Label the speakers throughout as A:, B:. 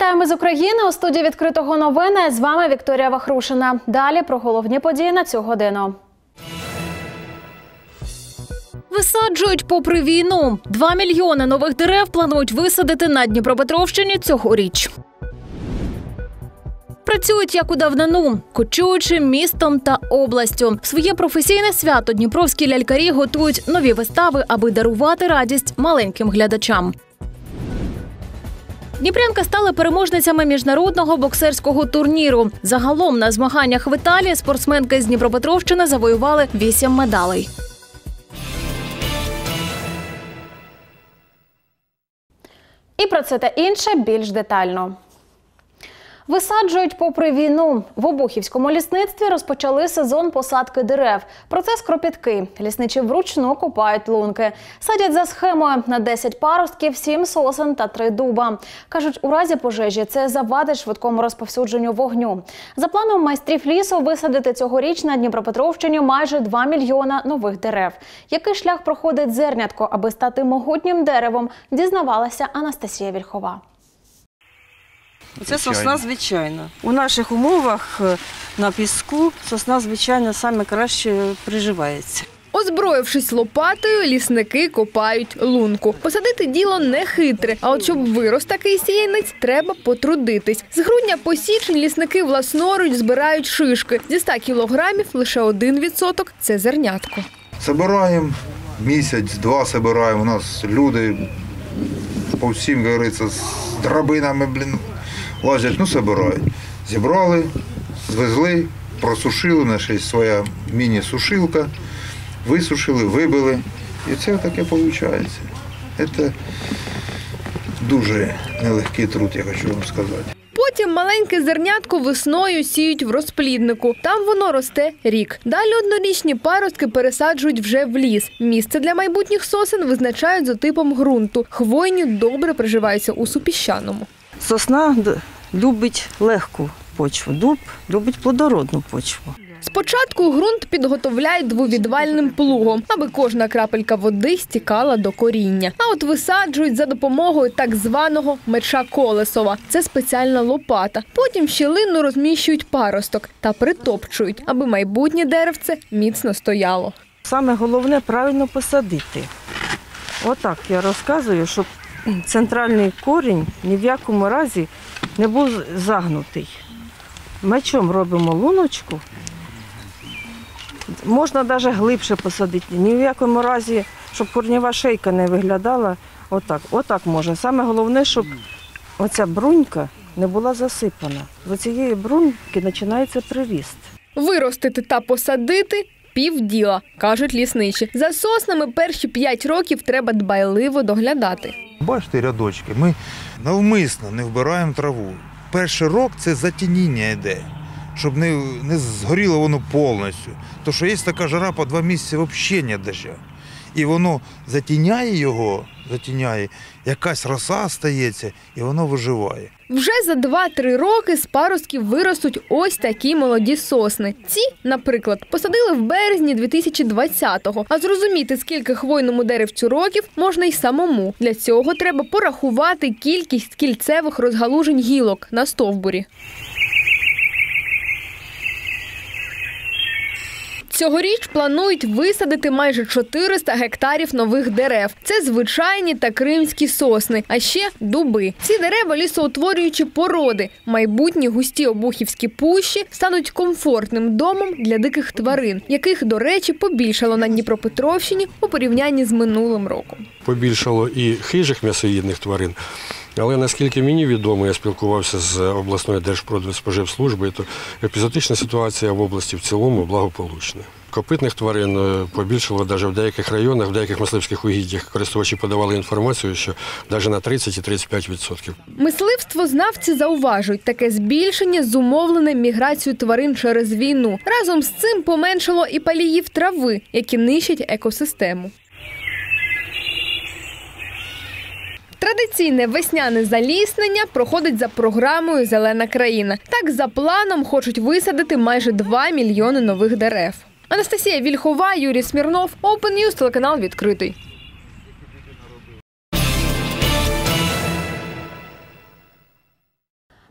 A: Вітаємо з України. У студії «Відкритого новини». З вами Вікторія Вахрушина. Далі про головні події на цю годину. Висаджують попри війну. 2 мільйони нових дерев планують висадити на Дніпропетровщині цьогоріч. Працюють як у давнину, кочуючи містом та областю. Своє професійне свято дніпровські лялькарі готують нові вистави, аби дарувати радість маленьким глядачам. Дніпрянки стали переможницями міжнародного боксерського турніру. Загалом на змаганнях в Італії спортсменки з Дніпропетровщини завоювали 8 медалей. І про це та інше більш детально. Висаджують попри війну. В Обухівському лісництві розпочали сезон посадки дерев. Процес кропіткий. Лісничі вручну копають лунки. Садять за схемою на 10 паростків, 7 сосен та 3 дуба. Кажуть, у разі пожежі це завадить швидкому розповсюдженню вогню. За планом майстрів лісу висадити цьогоріч на Дніпропетровщині майже 2 мільйона нових дерев. Який шлях проходить зернятко, аби стати могутнім деревом, дізнавалася Анастасія Вільхова.
B: Це сосна звичайна. У наших умовах на піску сосна звичайна саме краще приживається.
C: Озброївшись лопатою, лісники копають лунку. Посадити діло не хитре, а от щоб вирос такий сіянець, треба потрудитись. З грудня по січень лісники власноруч збирають шишки. Зі 100 кілограмів лише 1% – це зернятко.
D: Собираємо, місяць-два собираємо. У нас люди по всім, говориться, з драбинами, лазять, собирають. Зібрали, звезли, просушили, наша є своя міні-сушилка, висушили, вибили. І це таке виходить. Це дуже нелегкий труд, я хочу вам сказати.
C: Потім маленьке зернятко весною сіють в розпліднику. Там воно росте рік. Далі однорічні паростки пересаджують вже в ліс. Місце для майбутніх сосен визначають за типом ґрунту. Хвойні добре приживаються у супіщаному.
B: Сосна любить легку почву, дуб любить плодородну почву.
C: Спочатку ґрунт підготовляють двовідвальним плугом, аби кожна крапелька води стікала до коріння. А от висаджують за допомогою так званого меча Колесова. Це спеціальна лопата. Потім в щілину розміщують паросток та притопчують, аби майбутнє деревце міцно стояло.
B: Саме головне – правильно посадити. Отак я розказую, щоб центральний корінь ні в якому разі не був загнутий. Мечом робимо луночку. Можна навіть глибше посадити. Ні в якому разі, щоб корнєва шийка не виглядала. Отак можна. Саме головне, щоб оця брунька не була засипана. З цієї бруньки починається приріст.
C: Виростити та посадити – півділа, кажуть лісничі. За соснами перші 5 років треба дбайливо доглядати.
D: Бачите рядочки, ми навмисно не вбираємо траву. Перший рік це затініння йде, щоб не згоріло воно повністю. Тому що є така жара, по 2 місяці взагалі немає дощу. І воно затіняє його, якась роса стається, і воно виживає.
C: Вже за 2-3 роки з паростків виростуть ось такі молоді сосни. Ці, наприклад, посадили в березні 2020-го. А зрозуміти, скільки хвойному деревцю років, можна й самому. Для цього треба порахувати кількість кільцевих розгалужень гілок на стовбурі. Цьогоріч планують висадити майже 400 гектарів нових дерев. Це звичайні та кримські сосни, а ще дуби. Ці дерева – лісоутворюючі породи. Майбутні густі обухівські пущі стануть комфортним домом для диких тварин, яких, до речі, побільшало на Дніпропетровщині у порівнянні з минулим роком.
E: Побільшало і хижих м'ясоїдних тварин. Але наскільки мені відомо, я спілкувався з обласною Держпродспоживслужбою, то епізотична ситуація в області в цілому благополучна. Копитних тварин побільшало навіть в деяких районах, в деяких мисливських угіддях. Користувачі подавали інформацію, що навіть на 30 і 35%.
C: Мисливствознавці зауважують, таке збільшення зумовлене міграцією тварин через війну. Разом з цим поменшало і паліїв трави, які нищать екосистему. Традиційне весняне заліснення проходить за програмою «Зелена країна». Так, за планом, хочуть висадити майже 2 мільйони нових дерев. Анастасія Вільхова, Юрій Смірнов, Open News, телеканал «Відкритий».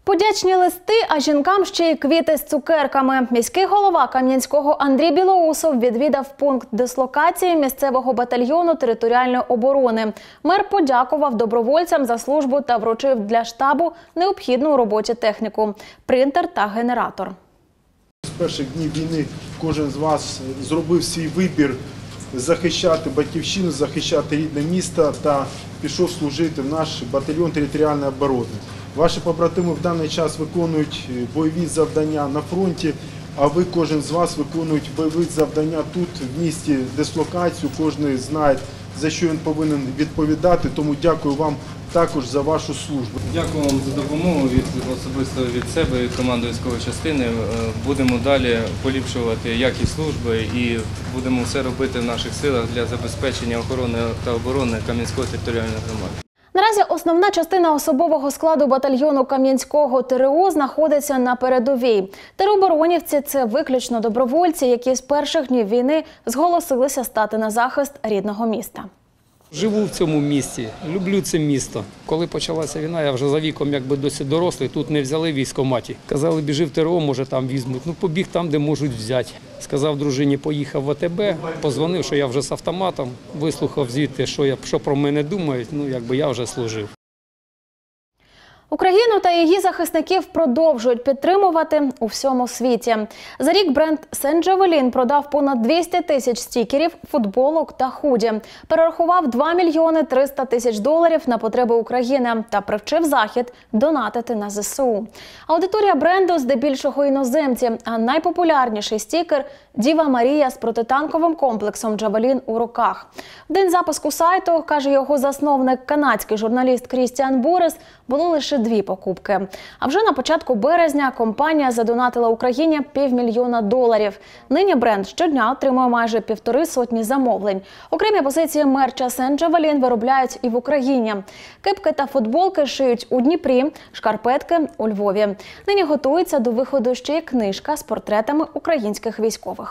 A: Подячні листи, а жінкам ще й квіти з цукерками. Міський голова Кам'янського Андрій Білоусов відвідав пункт дислокації місцевого батальйону територіальної оборони. Мер подякував добровольцям за службу та вручив для штабу необхідну у роботі техніку – принтер та генератор.
F: З перших днів війни кожен з вас зробив свій вибір захищати батьківщину, захищати рідне місто та пішов служити в наш батальйон територіальної оборони. Ваші побратими в даний час виконують бойові завдання на фронті, а ви, кожен з вас, виконують бойові завдання тут, в місті, дислокацію. Кожен знає, за що він повинен відповідати, тому дякую вам також за вашу службу.
G: Дякую вам за допомогу особисто від себе і команди військової частини. Будемо далі поліпшувати якість служби і будемо все робити в наших силах для забезпечення охорони та оборони Кам'янської територіальної громади.
A: Наразі основна частина особового складу батальйону Кам'янського ТРО знаходиться на передовій. Тероборонівці – це виключно добровольці, які з перших днів війни зголосилися стати на захист рідного міста.
H: Живу в цьому місті, люблю це місто. Коли почалася війна, я вже за віком якби досить дорослий, тут не взяли в військкоматі. Казали, біжи в ТРО, може там візьмуть. Ну, побіг там, де можуть взяти. Сказав дружині, поїхав в АТБ, позвонив, що я вже з автоматом, вислухав звідти, що про мене думають, ну, якби я вже служив.
A: Україну та її захисників продовжують підтримувати у всьому світі. За рік бренд Сен Джавелін продав понад 200 тисяч стікерів, футболок та худі. Перерахував 2 мільйони 300 тисяч доларів на потреби України та привчив Захід донатити на ЗСУ. Аудиторія бренду здебільшого іноземці, а найпопулярніший стікер – Діва Марія з протитанковим комплексом «Джавелін» у руках. В день запуску сайту, каже його засновник, канадський журналіст Крістіан Борис, було лише 2 покупки. А вже на початку березня компанія задонатила Україні $500 000. Нині бренд щодня отримує майже 150 замовлень. Окремі позиції мерча Сен Джавелін виробляють і в Україні. Кепки та футболки шиють у Дніпрі, шкарпетки – у Львові. Нині готується до виходу ще й книжка з портретами українських військових.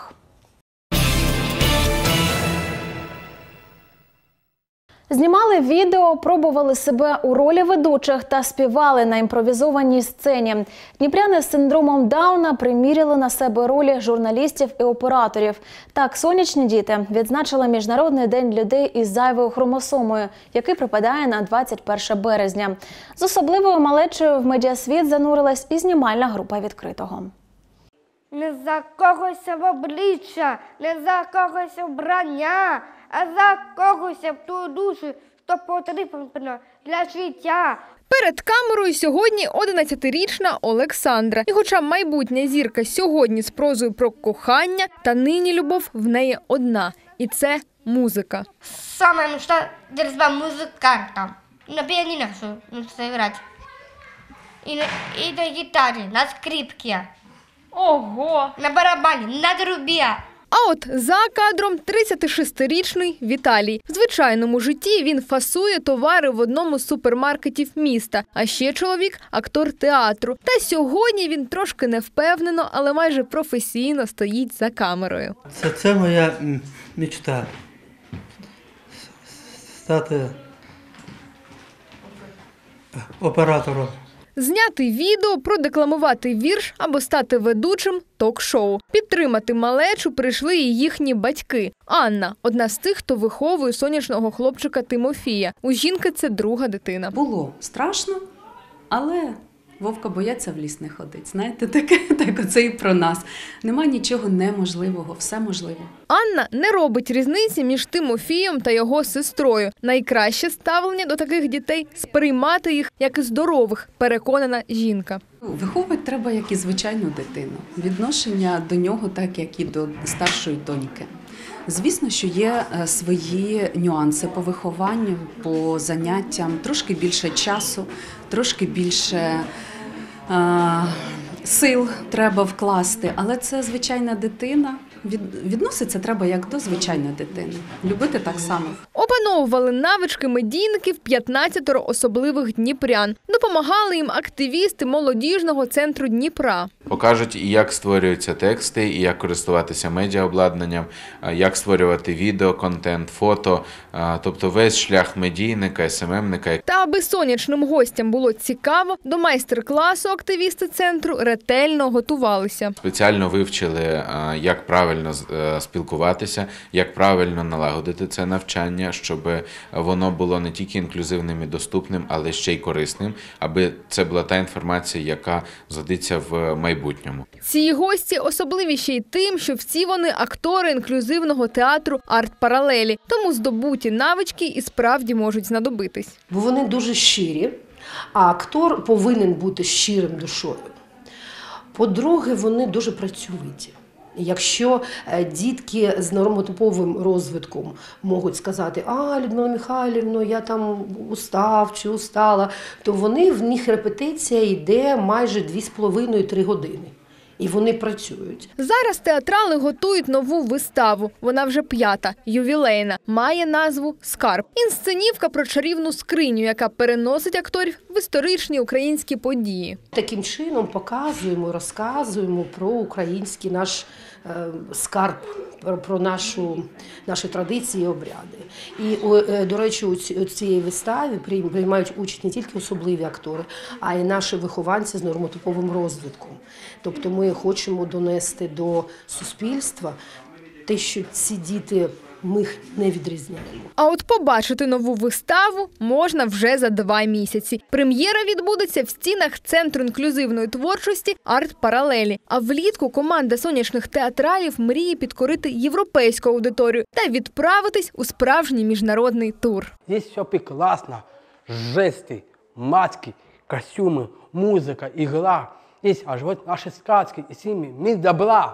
A: Знімали відео, пробували себе у ролі ведучих та співали на імпровізованій сцені. Дніпряни з синдромом Дауна приміряли на себе ролі журналістів і операторів. Так, сонячні діти відзначили Міжнародний день людей із зайвою хромосомою, який припадає на 21 березня. З особливою малечею в медіасвіт занурилась і знімальна група «Відкритого».
I: Не за когось в обличчя, не за когось вбрання, а за когось в ту душу, що потрібно для життя.
C: Перед камерою сьогодні 11-річна Олександра. І хоча майбутня зірка сьогодні з прозою про кохання, та нині любов в неї одна. І це музика.
I: Саме мечта держава музикантом. На піаніно хочу грати. І на гітарі, на скрипці. Ого! На барабані, на трубі.
C: А от за кадром 36-річний Віталій. В звичайному житті він фасує товари в одному з супермаркетів міста. А ще чоловік – актор театру. Та сьогодні він трошки невпевнено, але майже професійно стоїть за камерою.
J: Це моя мечта – стати оператором.
C: Зняти відео, продекламувати вірш або стати ведучим ток-шоу. Підтримати малечу прийшли і їхні батьки. Анна – одна з тих, хто виховує сонячного хлопчика Тимофія. У жінки це друга дитина.
K: Було страшно, але вовка бояться в ліс не ходить. Знаєте, так оце і про нас. Нема нічого неможливого, все можливо.
C: Анна не робить різниці між Тимофієм та його сестрою. Найкраще ставлення до таких дітей – сприймати їх як і здорових, переконана жінка.
K: Виховувати треба, як і звичайну дитину. Відношення до нього так, як і до старшої доньки. Звісно, що є свої нюанси по вихованню, по заняттям, трошки більше часу, трошки більше сил треба вкласти, але це звичайна дитина. Відноситься треба як до звичайної дитини. Любити так само.
C: Опановували навички медійників 15 особливих дніпрян. Допомагали їм активісти молодіжного центру Дніпра.
L: Покажуть, і як створюються тексти, і як користуватися медіаобладнанням, як створювати відеоконтент, фото, тобто весь шлях медійника, СММника.
C: Та аби сонячним гостям було цікаво, до майстер-класу активісти центру ретельно готувалися.
L: Спеціально вивчили, як правильно спілкуватися, як правильно налагодити це навчання, щоб воно було не тільки інклюзивним і доступним, але ще й корисним, аби це була та інформація, яка згодиться в майбутньому.
C: Ці гості особливі ще й тим, що всі вони актори інклюзивного театру «Арт-паралелі», тому здобуті навички і справді можуть знадобитись.
M: Бо вони дуже щирі, а актор повинен бути щирим душою. По-друге, вони дуже працьовиті. Якщо дітки з нормотиповим розвитком можуть сказати: «А, Людмила Михайлівна, я там устав чи устала», то в них репетиція йде майже 2,5-3 години. І вони працюють.
C: Зараз театрали готують нову виставу. Вона вже 5-та, ювілейна. Має назву «Скарб». Інсценівка про чарівну скриню, яка переносить акторів в історичні українські події.
M: Таким чином показуємо, розказуємо про український наш скарб, про наші традиції і обряди. І, до речі, у цій виставі приймають участь не тільки особливі актори, а й наші вихованці з нормотиповим розвитком. Тобто ми хочемо донести до суспільства те, що ці діти, ми їх не відрізняємо.
C: А от побачити нову виставу можна вже за 2 місяці. Прем'єра відбудеться в стінах Центру інклюзивної творчості «Арт-паралелі». А влітку команда сонячних театралів мріє підкорити європейську аудиторію та відправитись у справжній міжнародний тур.
N: Здесь все прекрасно. Жести, маски, костюмы, музыка, игра. Здесь аж вот наши сказки и с ними мир добра.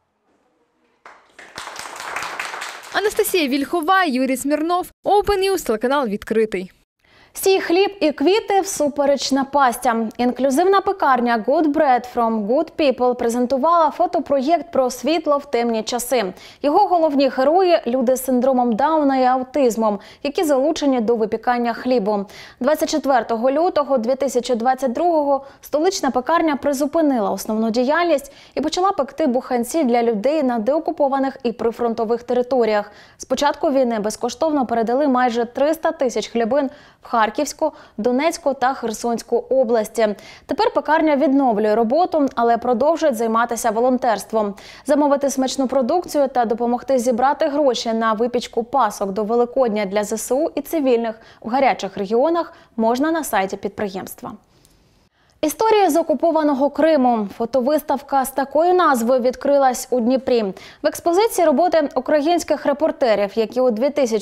C: Анастасія Вільхова, Юрій Смірнов, Open News, телеканал «Відкритий».
A: Сій хліб і квіти всупереч напастям. Інклюзивна пекарня Good Bread from Good People презентувала фотопроєкт про світло в темні часи. Його головні герої – люди з синдромом Дауна і аутизмом, які залучені до випікання хлібу. 24 лютого 2022-го столична пекарня призупинила основну діяльність і почала пекти буханці для людей на деокупованих і прифронтових територіях. З початку війни безкоштовно передали майже 300 тисяч хлібин в Харківську, Донецьку та Херсонську області. Тепер пекарня відновлює роботу, але продовжує займатися волонтерством. Замовити смачну продукцію та допомогти зібрати гроші на випічку пасок до Великодня для ЗСУ і цивільних в гарячих регіонах можна на сайті підприємства. Історія з окупованого Криму. Фотовиставка з такою назвою відкрилась у Дніпрі. В експозиції роботи українських репортерів, які у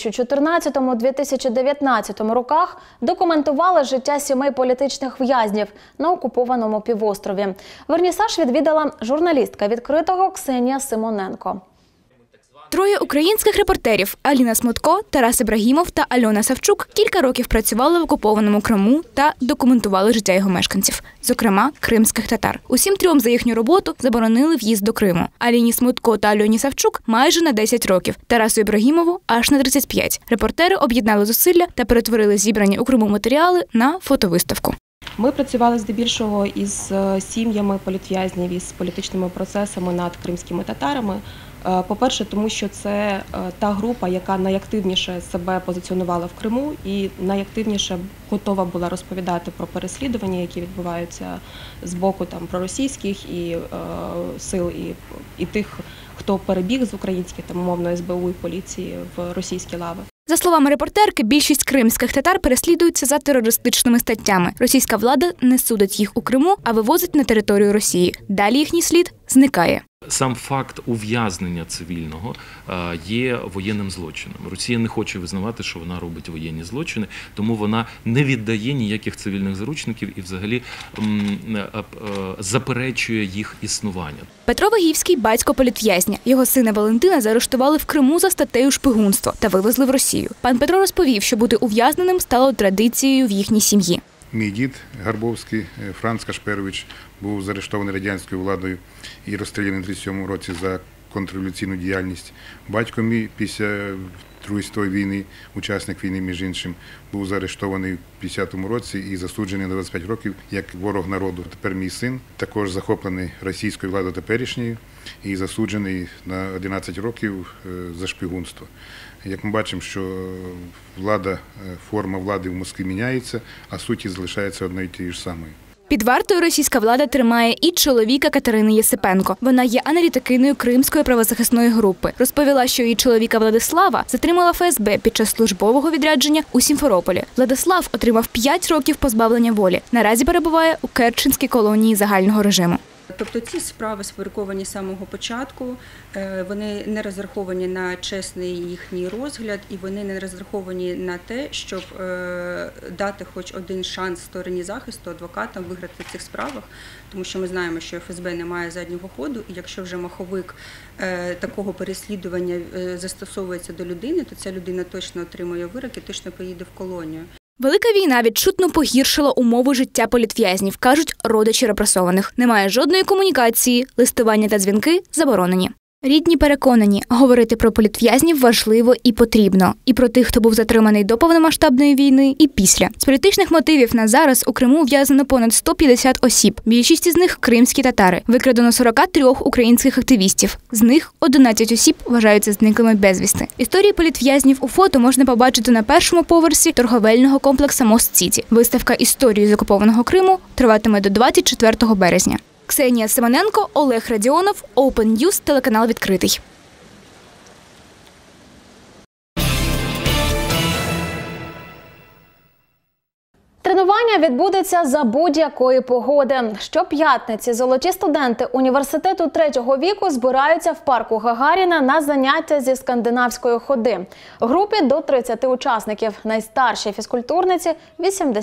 A: 2014-2019 роках документували життя сімей політичних в'язнів на окупованому півострові. Вернісаж відвідала журналістка «Відкритого» Ксенія Симоненко.
O: Троє українських репортерів – Аліна Смотко, Тарас Ібрагімов та Альона Савчук – кілька років працювали в окупованому Криму та документували життя його мешканців, зокрема кримських татар. Усім трьом за їхню роботу заборонили в'їзд до Криму. Аліні Смотко та Альоні Савчук – майже на 10 років, Тарасу Ібрагімову – аж на 35. Репортери об'єднали зусилля та перетворили зібрані у Криму матеріали на фотовиставку.
P: Ми працювали здебільшого із сім'ями політв'язнів, із політичними процесами над кримськими татарами. По-перше, тому що це та група, яка найактивніше себе позиціонувала в Криму і найактивніше готова була розповідати про переслідування, які відбуваються з боку проросійських і сил, і тих, хто перебіг з українських, умовно, СБУ і поліції в російські лави.
O: За словами репортерки, більшість кримських татар переслідуються за терористичними статтями. Російська влада не судить їх у Криму, а вивозить на територію Росії. Далі їхній слід зникає.
Q: Сам факт ув'язнення цивільного є воєнним злочином. Росія не хоче визнавати, що вона робить воєнні злочини, тому вона не віддає ніяких цивільних заручників і взагалі заперечує їх існування.
O: Петро Вагівський – батько політв'язня. Його сина Валентина заарештували в Криму за статтею шпигунство та вивезли в Росію. Пан Петро розповів, що бути ув'язненим стало традицією в їхній сім'ї.
R: Мій дід Гарбовський, Франц Кашперович, був заарештований радянською владою і розстріляний у 1937 році за контрреволюційну діяльність. Батько мій після Другої світової війни, учасник війни, між іншим, був заарештований в 50-му році і засуджений на 25 років як ворог народу. Тепер мій син також захоплений російською владою теперішньою і засуджений на 11 років за шпигунство. Як ми бачимо, що форма влади в Москві міняється, а суть залишається одною і тією ж самою.
O: Під вартою російська влада тримає і чоловіка Катерини Єсипенко. Вона є аналітикиною Кримської правозахисної групи. Розповіла, що її чоловіка Владислава затримала ФСБ під час службового відрядження у Сімферополі. Владислав отримав 5 років позбавлення волі. Наразі перебуває у Керченській колонії загального режиму.
S: Тобто ці справи сфабриковані з самого початку, вони не розраховані на чесний їхній розгляд і вони не розраховані на те, щоб дати хоч один шанс стороні захисту, адвокатам виграти в цих справах, тому що ми знаємо, що ФСБ не має заднього ходу, і якщо вже маховик такого переслідування застосовується до людини, то ця людина точно отримує вирок і точно поїде в колонію.
O: Велика війна відчутно погіршила умови життя політв'язнів, кажуть родичі репресованих. Немає жодної комунікації, листування та дзвінки заборонені. Рідні переконані, говорити про політв'язнів важливо і потрібно. І про тих, хто був затриманий до повномасштабної війни, і після. З політичних мотивів на зараз у Криму ув'язнено понад 150 осіб. Більшість із них – кримські татари. Викрадено 43 українських активістів. З них 11 осіб вважаються зниклими безвісти. Історії політв'язнів у фото можна побачити на першому поверсі торговельного комплексу Мост-Сіті. Виставка історії з окупованого Криму триватиме до 24 березня. Ксенія Семененко, Олег Радіонов, Open News, телеканал «Відкритий».
A: Тренування відбудеться за будь-якої погоди. Щоп'ятниці золоті студенти університету третього віку збираються в парку Гагаріна на заняття зі скандинавської ходи. Групі до 30 учасників. Найстаршій фізкультурниці –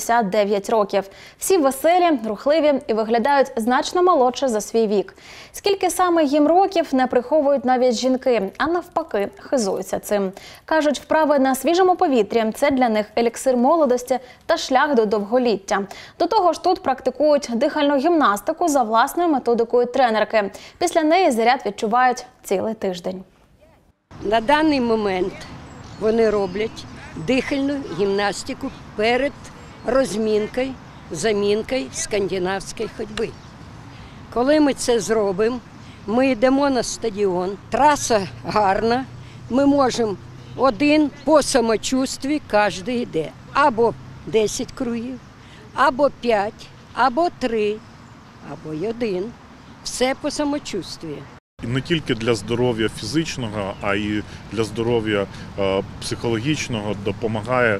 A: 89 років. Всі веселі, рухливі і виглядають значно молодше за свій вік. Скільки саме їм років не приховують навіть жінки, а навпаки хизуються цим. Кажуть, вправи на свіжому повітрі – це для них еліксир молодості та шлях до довголіття. До того ж тут практикують дихальну гімнастику за власною методикою тренерки. Після неї заряд відчувають цілий тиждень.
T: На даний момент вони роблять дихальну гімнастику перед розмінкою, замінкою скандинавської ходьби. Коли ми це зробимо, ми йдемо на стадіон, траса гарна, ми можемо один по самочувстві кожен йде. Або 10 кругів, або 5, або 3, або 1. Все по самочувстві.
U: Не тільки для здоров'я фізичного, а й для здоров'я психологічного допомагає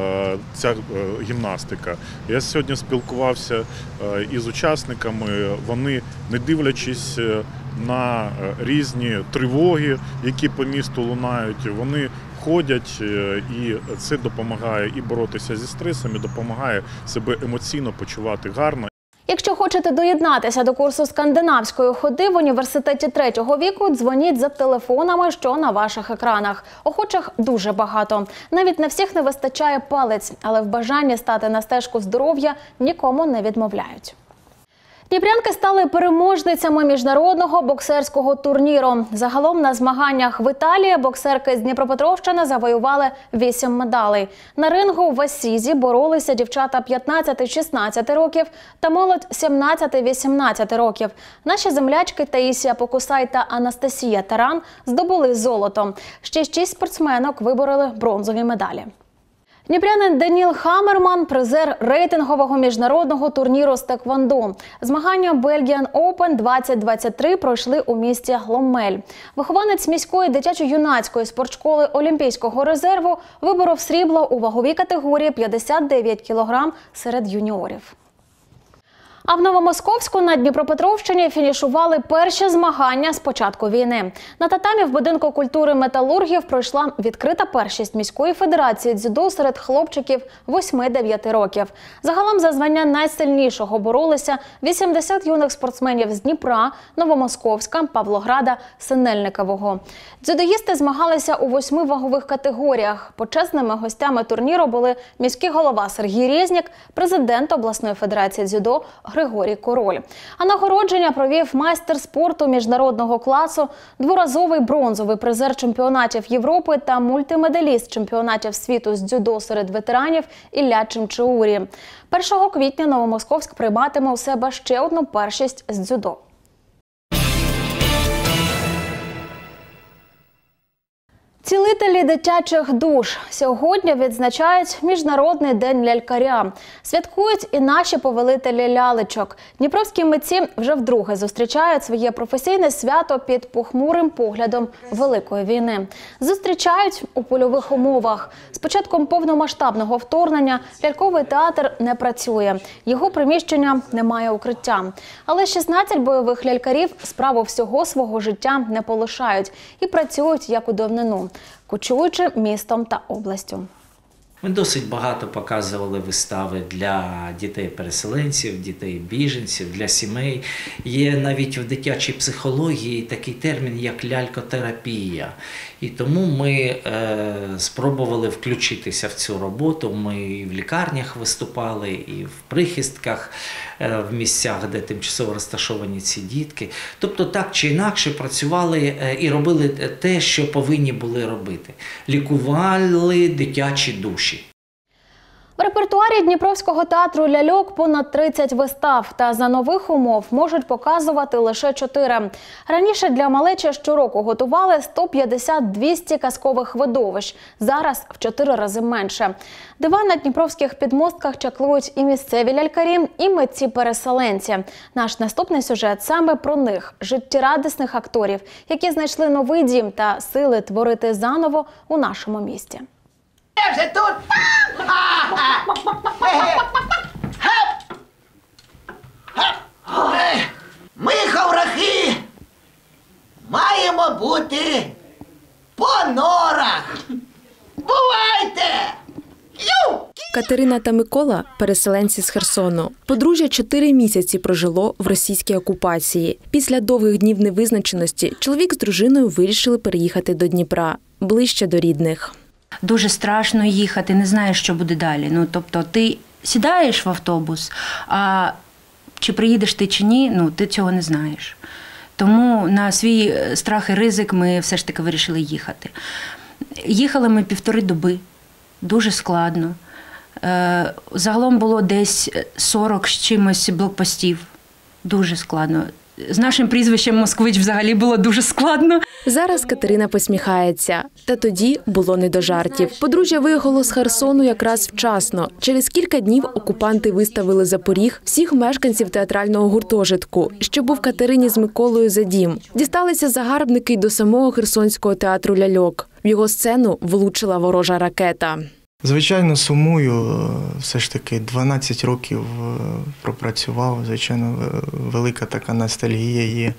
U: ця гімнастика. Я сьогодні спілкувався із учасниками, вони, не дивлячись на різні тривоги, які по місту лунають, вони ходять, і це допомагає і боротися зі стресом, і допомагає себе емоційно почувати гарно.
A: Якщо хочете доєднатися до курсу скандинавської ходи в університеті третього віку, дзвоніть за телефонами, що на ваших екранах. Охочих дуже багато. Навіть на всіх не вистачає палець, але в бажанні стати на стежку здоров'я нікому не відмовляють. Дніпрянки стали переможницями міжнародного боксерського турніру. Загалом на змаганнях в Італії боксерки з Дніпропетровщини завоювали 8 медалей. На рингу в Асізі боролися дівчата 15-16 років та молодь 17-18 років. Наші землячки Таїсія Покусай та Анастасія Таран здобули золото. Ще 6 спортсменок вибороли бронзові медалі. Дніпрянин Даніл Хамерман – призер рейтингового міжнародного турніру з теквондо. Змагання Belgian Open 2023 пройшли у місті Ломмель. Вихованець міської дитячо-юнацької спортшколи Олімпійського резерву виборов срібло у ваговій категорії 59 кг серед юніорів. А в Новомосковську на Дніпропетровщині фінішували перші змагання з початку війни. На татамі в будинку культури металургів пройшла відкрита першість міської федерації дзюдо серед хлопчиків 8-9 років. Загалом за звання найсильнішого боролися 80 юних спортсменів з Дніпра, Новомосковська, Павлограда, Синельникового. Дзюдоїсти змагалися у 8 вагових категоріях. Почесними гостями турніру були міський голова Сергій Резнік, президент обласної федерації дзюдо Григорій Король. А нагородження провів майстер спорту міжнародного класу, дворазовий бронзовий призер чемпіонатів Європи та мультимедаліст чемпіонатів світу з дзюдо серед ветеранів Ілля Чимчаурі. 1 квітня Новомосковськ прийматиме у себе ще одну першість з дзюдо. Цілителі дитячих душ сьогодні відзначають Міжнародний день лялькаря. Святкують і наші повелителі лялечок. Дніпровські митці вже вдруге зустрічають своє професійне свято під похмурим поглядом Великої війни. Зустрічають у польових умовах. З початком повномасштабного вторгнення ляльковий театр не працює. Його приміщення не має укриття. Але 16 бойових лялькарів справу всього свого життя не полишають і працюють як у давнину, кочуючи містом та областю.
B: Ми досить багато показували вистави для дітей-переселенців, дітей-біженців, для сімей. Є навіть в дитячій психології такий термін, як лялькотерапія. І тому ми спробували включитися в цю роботу. Ми і в лікарнях виступали, і в прихистках, в місцях, де тимчасово розташовані ці дітки. Тобто так чи інакше працювали і робили те, що повинні були робити. Лікували дитячі душі.
A: В репертуарі Дніпровського театру ляльок понад 30 вистав, та за нових умов можуть показувати лише 4. Раніше для малечі щороку готували 150-200 казкових видовищ, зараз в 4 рази менше. Дива на дніпровських підмостках чаклують і місцеві лялькарі, і митці-переселенці. Наш наступний сюжет саме про них – життєрадісних акторів, які знайшли новий дім та сили творити заново у нашому місті.
V: Я вже тут! Ми, хаврахи, маємо бути по норах. Бувайте!
W: Катерина та Микола – переселенці з Херсону. Подружжя 4 місяці прожило в російській окупації. Після довгих днів невизначеності чоловік з дружиною вирішили переїхати до Дніпра, ближче до рідних.
X: Дуже страшно їхати, не знаєш, що буде далі. Тобто ти сідаєш в автобус, а чи приїдеш ти чи ні, ти цього не знаєш. Тому на свій страх і ризик ми все ж таки вирішили їхати. Їхали ми 1,5 доби, дуже складно. Загалом було десь 40 з чимось блокпостів, дуже складно. З нашим прізвищем Москвич взагалі було дуже складно.
W: Зараз Катерина посміхається. Та тоді було не до жартів. Подружжя виїхало з Херсону якраз вчасно. Через кілька днів окупанти виставили за поріг всіх мешканців театрального гуртожитку, що був Катерині з Миколою за дім. Дісталися загарбники й до самого Херсонського театру ляльок. В його сцену влучила ворожа ракета.
Y: Звичайно, сумую. Все ж таки 12 років пропрацював. Звичайно, велика така ностальгія є.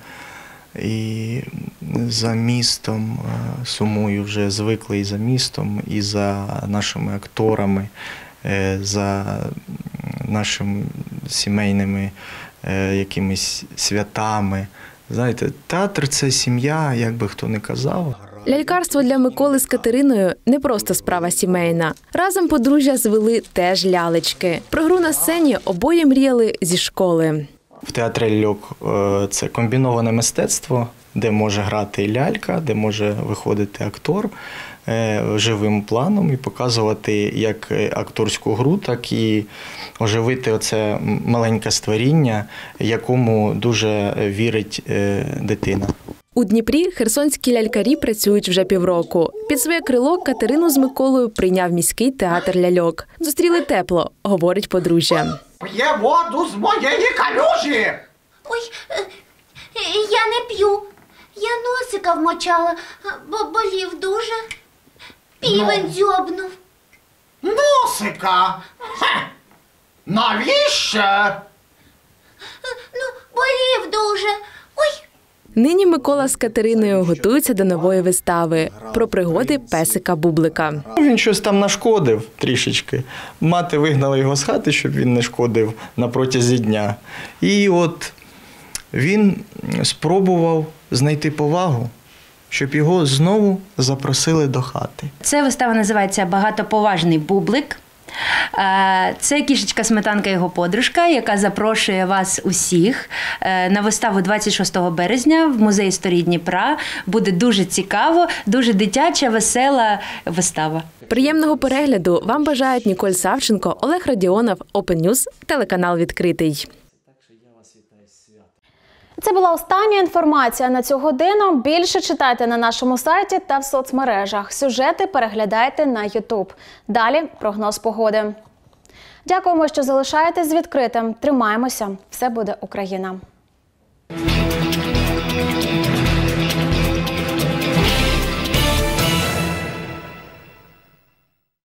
Y: І за містом сумую, вже звиклий за містом, і за нашими акторами, за нашими сімейними якимись святами. Знаєте, театр – це сім'я, як би хто не казав.
W: Лялькарство для Миколи з Катериною – не просто справа сімейна. Разом подружжя звели теж лялечки. Про гру на сцені обоє мріяли зі школи.
Y: В театрі ляльок це комбіноване мистецтво, де може грати і лялька, де може виходити актор живим планом і показувати як акторську гру, так і оживити оце маленьке створіння, якому дуже вірить дитина.
W: У Дніпрі херсонські лялькарі працюють вже півроку. Під своє крило Катерину з Миколою прийняв міський театр ляльок. Зустріли тепло, говорить подружжя.
V: П'є воду з моєї калюжі!
Z: Ой, я не п'ю. Я носика вмочала, бо болів дуже. Півень дзьобнув.
V: Носика? Навіщо?
Z: Болів дуже. Ой.
W: Нині Микола з Катериною готуються до нової вистави про пригоди песика Бублика.
Y: Він щось там нашкодив трішечки. Мати вигнала його з хати, щоб він не шкодив на протязі дня. І от він спробував знайти повагу, щоб його знову запросили до хати.
X: Ця вистава називається «Багатоповажний Бублик». Це кішечка Сметанка і його подружка, яка запрошує вас усіх на виставу 26 березня в музеї історії Дніпра. Буде дуже цікаво, дуже дитяча, весела вистава.
W: Приємного перегляду вам бажають Ніколь Савченко, Олег Радіонов, Open News, телеканал «Відкритий».
A: Це була остання інформація на цю годину. Більше читайте на нашому сайті та в соцмережах. Сюжети переглядайте на YouTube. Далі прогноз погоди. Дякуємо, що залишаєтесь з відкритим. Тримаємося. Все буде Україна.